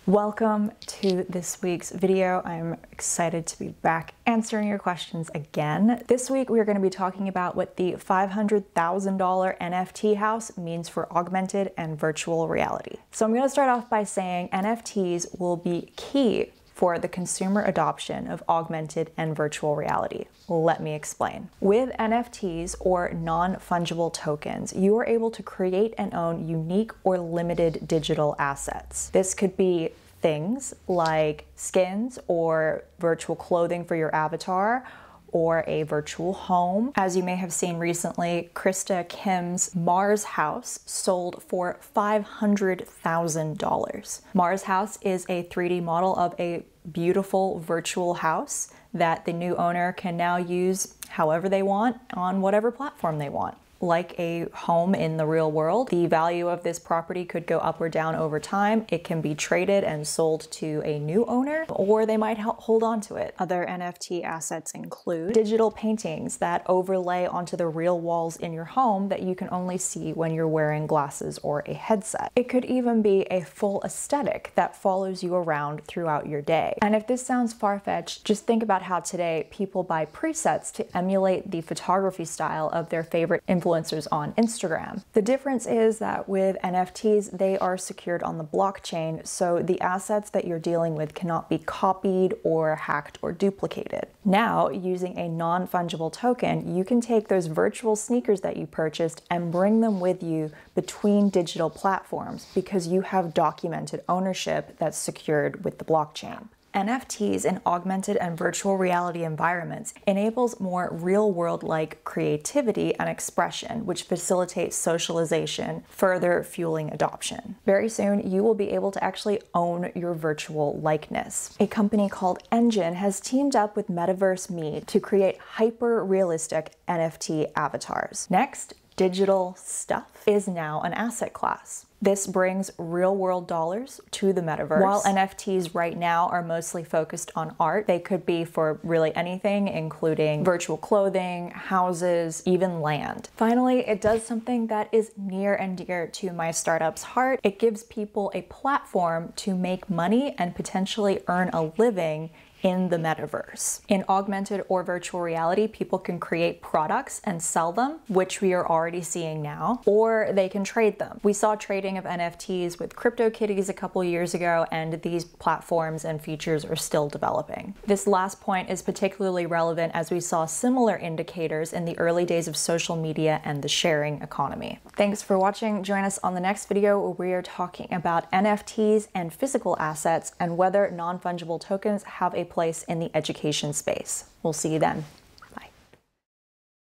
Welcome to this week's video. I'm excited to be back answering your questions again. This week we're going to be talking about what the $500,000 NFT house means for augmented and virtual reality. So I'm going to start off by saying NFTs will be key for the consumer adoption of augmented and virtual reality. Let me explain. With NFTs, or non-fungible tokens, you are able to create and own unique or limited digital assets. This could be things like skins or virtual clothing for your avatar, or a virtual home. As you may have seen recently, Krista Kim's Mars house sold for $500,000. Mars house is a 3D model of a beautiful virtual house that the new owner can now use however they want on whatever platform they want. Like a home in the real world, the value of this property could go up or down over time. It can be traded and sold to a new owner, or they might hold on to it. Other NFT assets include digital paintings that overlay onto the real walls in your home that you can only see when you're wearing glasses or a headset. It could even be a full aesthetic that follows you around throughout your day. And if this sounds far-fetched, just think about how today people buy presets to emulate the photography style of their favorite influencers on Instagram. The difference is that with NFTs, they are secured on the blockchain, so the assets that you're dealing with cannot be copied or hacked or duplicated. Now, using a non-fungible token, you can take those virtual sneakers that you purchased and bring them with you between digital platforms because you have documented ownership that's secured with the blockchain. NFTs in augmented and virtual reality environments enables more real-world-like creativity and expression, which facilitates socialization, further fueling adoption. Very soon, you will be able to actually own your virtual likeness. A company called Engine has teamed up with Metaverse Me to create hyper-realistic NFT avatars. Next, digital stuff is now an asset class. This brings real-world dollars to the metaverse. While NFTs right now are mostly focused on art, they could be for really anything, including virtual clothing, houses, even land. Finally, it does something that is near and dear to my startup's heart. It gives people a platform to make money and potentially earn a living in the metaverse. In augmented or virtual reality, people can create products and sell them, which we are already seeing now, or they can trade them. We saw trading of NFTs with CryptoKitties a couple years ago, and these platforms and features are still developing. This last point is particularly relevant as we saw similar indicators in the early days of social media and the sharing economy. Thanks for watching. Join us on the next video where we are talking about NFTs and physical assets and whether non-fungible tokens have a place in the education space. We'll see you then.